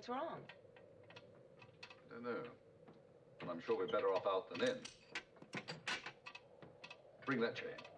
What's wrong? I don't know. But I'm sure we're better off out than in. Bring that chain.